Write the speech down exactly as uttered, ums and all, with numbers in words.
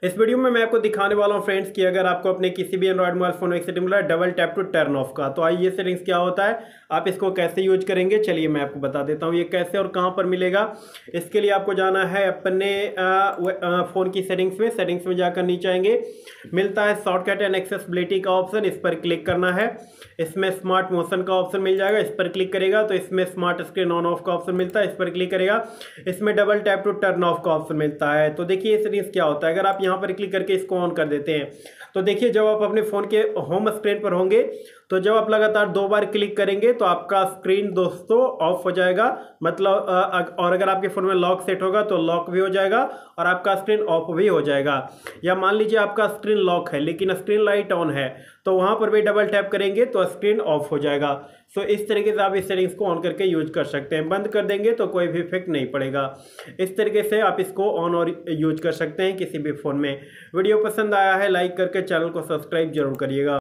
इस वीडियो में मैं आपको दिखाने वाला हूं फ्रेंड्स कि अगर आपको अपने किसी भी एंड्रॉइड मोबाइल फोन में एक सेटिंग मिला है double tap to turn off का, तो आइए ये सेटिंग्स क्या होता है, आप इसको कैसे यूज करेंगे, चलिए मैं आपको बता देता हूं ये कैसे और कहां पर मिलेगा। इसके लिए आपको जाना है अपने फ़ोन की सेटिंग्स में। सेटिंग्स में जाकर नीचे आएंगे, मिलता है शॉर्टकट एंड एक्सेसिबिलिटी का ऑप्शन, इस पर क्लिक करना है। इसमें स्मार्ट मोशन का ऑप्शन मिल जाएगा, इस पर क्लिक करेगा तो इसमें स्मार्ट स्क्रीन ऑन ऑफ का ऑप्शन मिलता है, इस पर क्लिक करेगा। इसमें double tap to turn off का ऑप्शन मिलता है। तो देखिए ये सेटिंग्स क्या होता है, अगर आप यहाँ पर क्लिक करके इसको ऑन कर देते हैं तो देखिए जब आप अपने फ़ोन के होम स्क्रीन पर होंगे तो जब आप लगातार दो बार क्लिक करेंगे तो आपका स्क्रीन दोस्तों ऑफ हो जाएगा, मतलब और अगर आपके फ़ोन में लॉक सेट होगा तो लॉक भी हो जाएगा और आपका स्क्रीन ऑफ भी हो जाएगा। या मान लीजिए आपका स्क्रीन लॉक है लेकिन स्क्रीन लाइट ऑन है तो वहाँ पर भी डबल टैप करेंगे तो स्क्रीन ऑफ हो जाएगा। सो इस तरीके से आप इस सेटिंग्स को ऑन करके यूज कर सकते हैं। बंद कर देंगे तो कोई भी इफेक्ट नहीं पड़ेगा। इस तरीके से आप इसको ऑन और यूज कर सकते हैं किसी भी फ़ोन में। वीडियो पसंद आया है लाइक करके चैनल को सब्सक्राइब जरूर करिएगा।